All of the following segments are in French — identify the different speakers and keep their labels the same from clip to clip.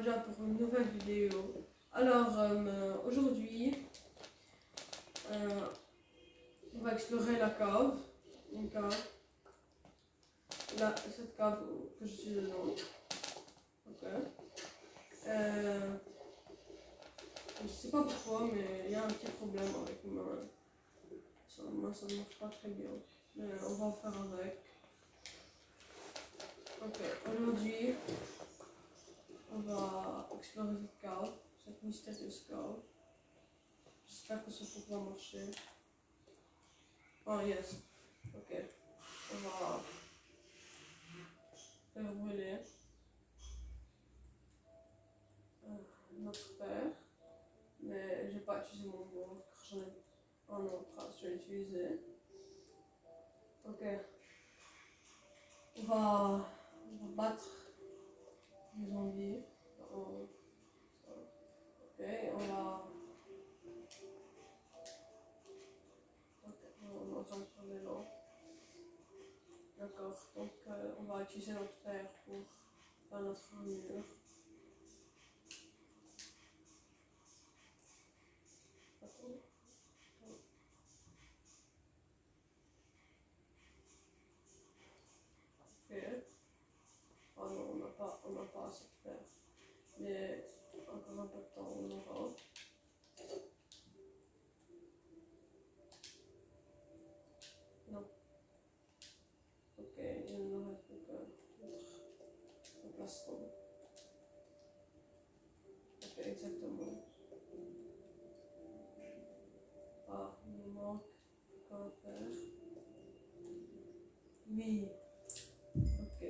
Speaker 1: déjà pour une nouvelle vidéo. Alors aujourd'hui, on va explorer la cave. Une cave. Là, cette cave que je suis dedans. Ok. Je sais pas pourquoi, mais il y a un petit problème avec ma... Ça ne marche pas très bien. Mais on va en faire avec. Ok, aujourd'hui, on va explorer cette cave, cette mystérieuse cave. J'espère que ce truc va marcher. Oh yes. Ok, on va faire brûler notre père. Mais j'ai pas utilisé mon bois car j'en ai un autre, je vais l'utiliser. Ok, on va battre les zombies. Ok, on va... Ok, on est en train de faire les lampes. D'accord, donc on va utiliser notre fer pour faire notre armure. Ok. Oh non, on n'a pas assez de fer. Mais encore un peu de temps, on aura. Non. Ok, il ne reste plus que notre plastron. Ok, exactement. Ah, il nous manque qu'un fer. Oui. Ok.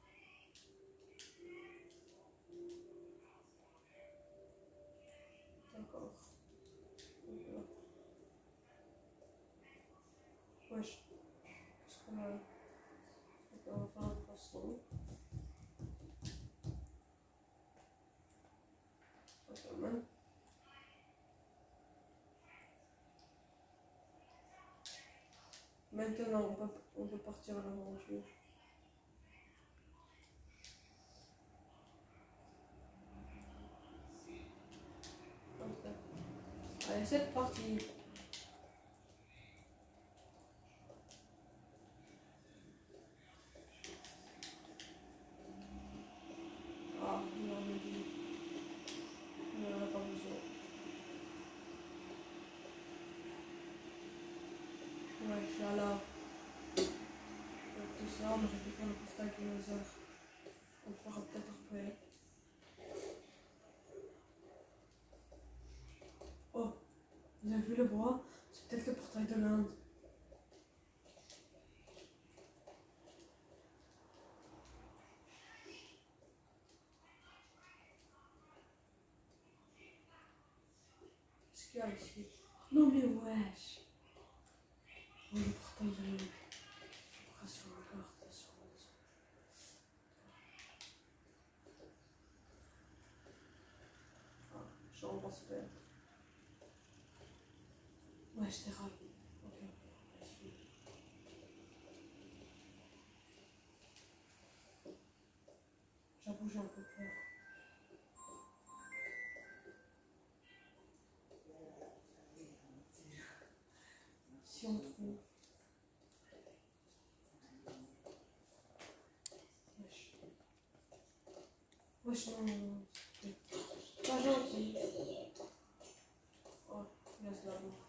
Speaker 1: D'accord. Wesh. Qu'est-ce qu'on va... Ok, on va faire un plastron. Ok, maintenant, on peut partir à l'aventure. Allez, c'est parti. Ah, non, mais on n'en a pas besoin. Ouais, je suis à la... Tout ça, mais j'ai pu faire le portail dinosaure. On le fera peut-être après. Oh, vous avez vu le bois? C'est peut-être le portail de l'Inde. Qu'est-ce qu'il y a ici? Non mais wesh! Oh, le portail de l'Inde. Attention, encore, attention. Ah, j'en pense pas. Ouais, je t'ai ravi. Ok, ok. J'avoue, j'ai un peu peur. Si on trouve. Wesh. Wesh, non, non, non. Pas gentil. Oh, laisse la bouffe.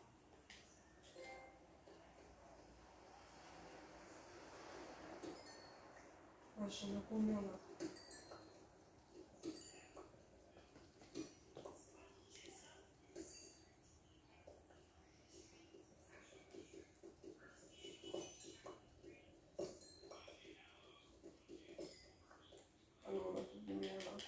Speaker 1: Wesh, on a combien là? Ah non, on a tout de lumière là.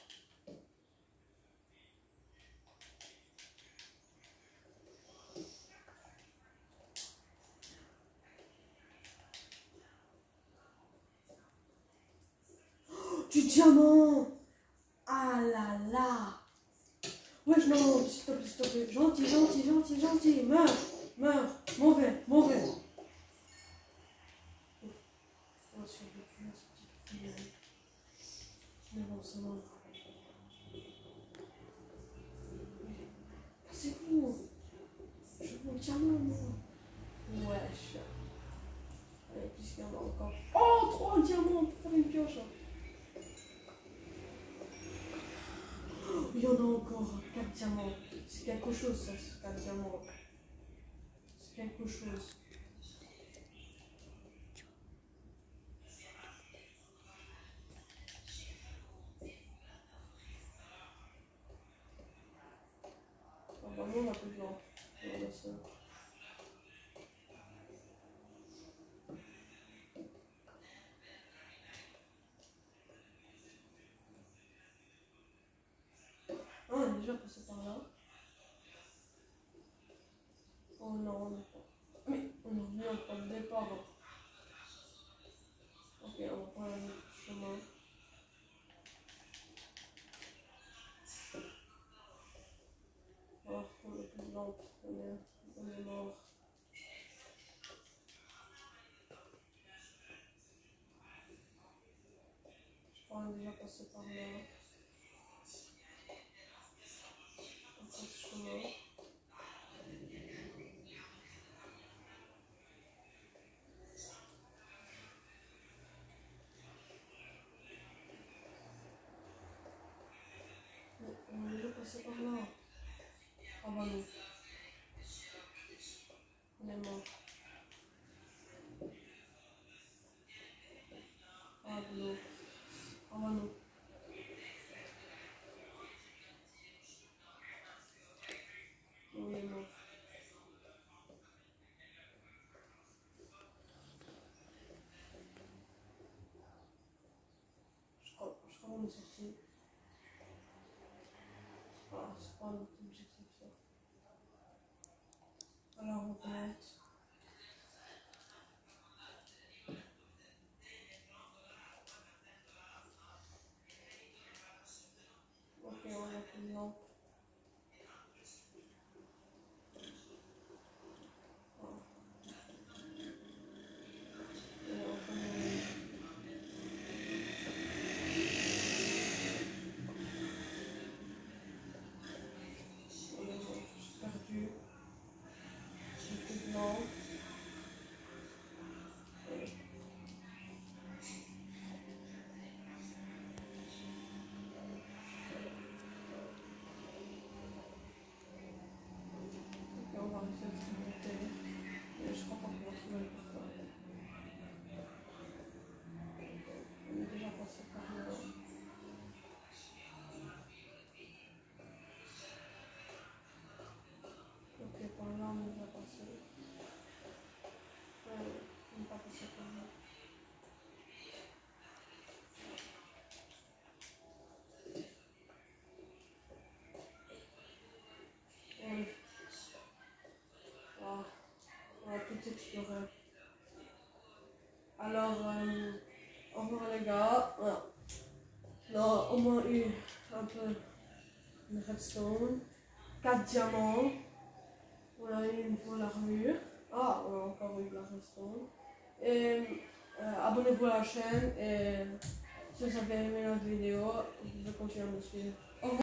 Speaker 1: Du diamant! Ah là là! Wesh, non, s'il te plaît, s'il te plaît. Gentil, gentil, gentil, gentil. Meurs, meurs. Mauvais, mauvais. On va survécu à ce petit problème. Mais bon, c'est bon. diamants, moi. Wesh. Allez, qu'est-ce qu'il y en a encore? Oh, 3 diamants pour faire une pioche. Oh, il y en a encore 4 diamants. C'est quelque chose, ça, c'est 4 diamants. C'est quelque chose. Ah, bah, on a plus de blanc. Voilà, ça. Ah, on est déjà passé par là. Oh non, on n'a pas. Mais on est revenu encore le départ. Ok, on va prendre un autre chemin. On va reprendre le plus blanc. On est mort. Je crois qu'on est déjà passé par là. On passe ce chemin. On est déjà passé par là. Ah bah non. On est mort. Ah bah non. Ah bah non. On est mort. Je crois qu'on est sorti. C'est pas notre objectif ça. Alors on commence. Ok, on a fait une lampe. On va essayer de se monter. Mais je crois pas qu'on va trouver le portail. On est déjà passé par là. Ok, par là on est déjà passé. On n'est pas passé par là. Oui. Ah, on va tout explorer. Alors, au revoir les gars. Voilà. On a au moins eu un peu de redstone. 4 diamants. On a eu une pour l'armure. Ah, on a encore eu de la redstone. Et abonnez-vous à la chaîne. Et si vous avez aimé notre vidéo, vous pouvez continuer à me suivre.